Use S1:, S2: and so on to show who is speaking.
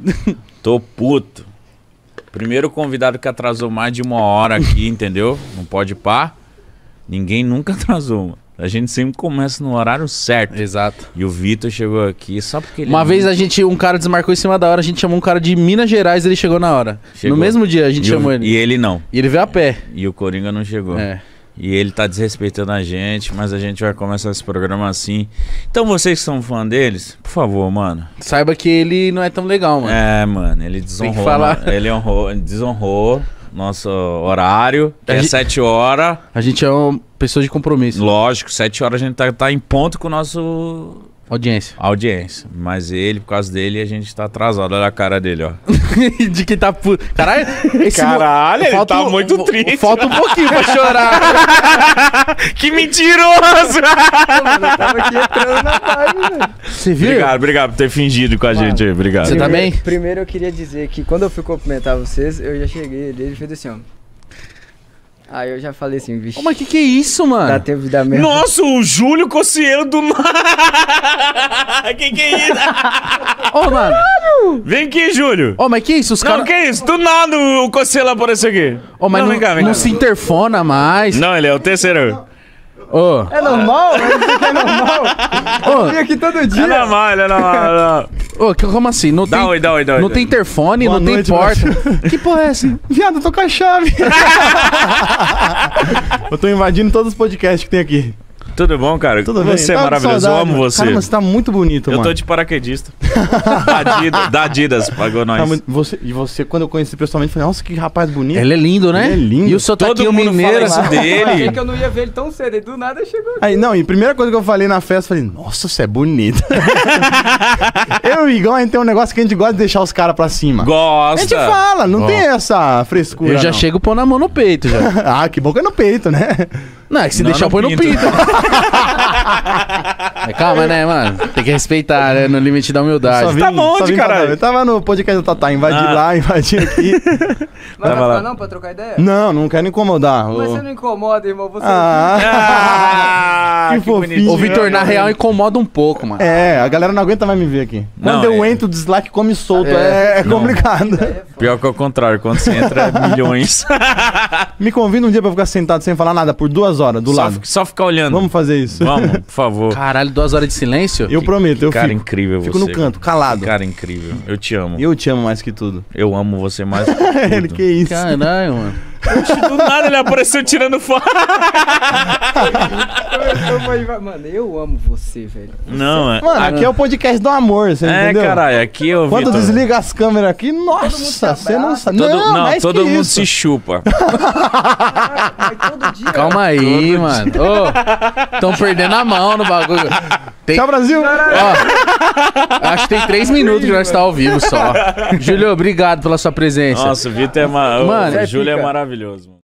S1: Tô puto. Primeiro convidado que atrasou mais de 1 hora aqui, entendeu? Não pode pá. Ninguém nunca atrasou, mano. A gente sempre começa no horário certo.
S2: Exato.
S1: E o Vitor chegou aqui só porque ele...
S2: Uma vez um cara desmarcou em cima da hora, a gente chamou um cara de Minas Gerais e ele chegou na hora.
S1: Chegou.
S2: No mesmo dia a gente chamou ele.
S1: E ele não.
S2: E ele veio a pé.
S1: E o Coringa não chegou. E ele tá desrespeitando a gente, mas a gente vai começar esse programa assim. Então vocês que são fã deles, por favor, mano.
S2: Saiba que ele não é tão legal, mano.
S1: Mano, ele desonrou.
S2: Tem que falar.
S1: Ele desonrou nosso horário, que é 7 horas.
S2: A gente é uma pessoa de compromisso.
S1: Lógico, 7 horas a gente tá em ponto com o nosso... Audiência. Mas ele, por causa dele, a gente tá atrasado. Olha a cara dele, ó.
S2: De que tá puto. Caralho,
S1: Caralho, ele tá muito triste.
S2: Falta um pouquinho pra chorar.
S1: Que mentiroso!
S3: Mano, eu tava aqui entrando na vibe, velho.
S2: Você viu?
S1: Obrigado por ter fingido com a gente aí. Obrigado.
S2: Você tá bem?
S3: Primeiro eu queria dizer que quando eu fui cumprimentar vocês, eu já cheguei ali, ele fez assim, ó. Aí eu já falei assim, vixe.
S2: Mas que é isso, mano?
S3: Dá tempo de dar mesmo.
S1: Nossa, o Júlio Cossielo do... que é isso?
S2: Ô, mano.
S1: Vem aqui, Júlio.
S2: Ô, mas que isso? Os
S1: Não,
S2: caras...
S1: que isso? Do nada o Cossielo apareceu aqui.
S2: Ô, mas
S1: vem cá.
S2: não se interfona mais.
S1: Não, ele é o terceiro.
S2: Ô.
S3: É normal? Isso aqui é normal? Eu vim aqui todo dia.
S1: É normal.
S2: Ô, como assim? Não
S1: Dá
S2: tem,
S1: oi.
S2: Não tem interfone,
S4: Boa
S2: não tem
S4: noite,
S2: porta. Que porra é essa?
S4: Viado, eu tô com a chave. Eu tô invadindo todos os podcasts que tem aqui.
S1: Tudo bom, cara?
S4: Tudo bem?
S1: Você é
S4: Tava com
S1: maravilhoso, eu
S4: saudade,
S1: amo
S4: mano.
S1: você.
S4: Cara, você tá muito bonito,
S1: Eu
S4: mano.
S1: tô de paraquedista. Da Adidas, pagou nós.
S4: Tá muito... você, quando eu conheci pessoalmente, falei, nossa, que rapaz bonito.
S2: Ele é lindo, né?
S4: Ele é lindo.
S2: E o sotaquinho
S1: Todo mundo
S2: mineiro.
S1: fala isso
S3: Eu achei
S1: dele.
S3: que eu não ia ver ele tão cedo, e do nada chegou aqui.
S4: Aí, não, e a primeira coisa que eu falei na festa, falei, nossa, você é bonito. Eu e o Igão, a gente tem um negócio que a gente gosta de deixar os caras pra cima.
S1: Gosta.
S4: A gente fala, não tem essa frescura.
S2: Eu já
S4: não.
S2: chego pondo a mão no peito já.
S4: Ah, que bom que é no peito, né?
S2: Não, é que se
S1: Não,
S2: deixar
S1: no
S2: põe no
S1: pinto.
S2: pinto. Mas calma, né, mano? Tem que respeitar, né? No limite da humildade.
S4: Só vim-
S1: tá bom,
S4: só
S1: de
S4: vim pra
S1: caralho.
S4: dar. Eu tava no podcast do Tatá, invadi lá, invadi aqui.
S3: Mas
S1: Tava
S3: vai
S1: lá.
S3: ficar não pra trocar ideia?
S4: Não quero incomodar.
S3: Mas você não incomoda, irmão. Você
S1: Ah,
S4: Que fofinho.
S1: bonitinho.
S2: O Vitor, na real, incomoda um pouco, mano.
S4: É, a galera não aguenta mais me ver aqui.
S1: Não,
S4: Quando eu
S1: é-
S4: entro, o dislike come solto.
S2: É.
S4: É complicado.
S1: Pior que é o contrário, quando você entra é milhões.
S4: Me convida um dia pra ficar sentado sem falar nada por 2 horas do lado.
S1: Só ficar olhando.
S4: Vamos fazer isso.
S1: Vamos, por favor.
S2: Caralho, 2 horas de silêncio?
S4: Eu prometo, eu
S1: Cara
S4: fico.
S1: incrível
S4: Fico
S1: você.
S4: no canto, calado.
S1: Cara incrível. Eu te amo.
S4: Eu te amo mais que tudo.
S1: Eu amo você mais que
S4: Ele,
S1: tudo.
S4: que isso.
S2: Caralho, mano.
S1: Do nada ele apareceu tirando foto.
S3: Mano, eu amo você, velho.
S1: Não, é.
S4: Mano, aqui é o podcast do amor, você entendeu?
S1: Caralho, aqui eu
S4: Quando
S1: Vitor,
S4: desliga as câmeras aqui, nossa, você não sabe.
S1: Não, todo
S4: que
S1: mundo
S4: isso.
S1: se chupa.
S3: Mas todo dia.
S2: Calma aí, mano. Ô, tão perdendo a mão no bagulho. Tem...
S4: Tchau, Brasil!
S2: Ó, acho que tem 3 minutos que nós tá ao vivo só. Júlio, obrigado pela sua presença.
S1: Nossa, o Vitor é
S2: Mano,
S1: o Júlio é
S3: pica.
S1: maravilhoso.